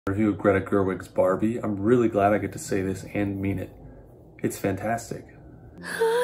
Review of Greta Gerwig's Barbie. I'm really glad I get to say this and mean it. It's fantastic.